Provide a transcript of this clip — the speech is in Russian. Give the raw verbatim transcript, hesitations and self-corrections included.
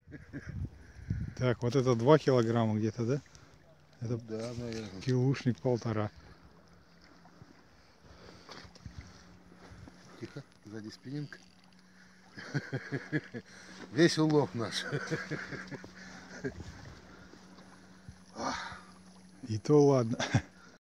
Так, вот это два килограмма где-то, да? Это да, наверное. Килушник полтора. Тихо, сзади спиннинг. Весь улов наш. И то ладно.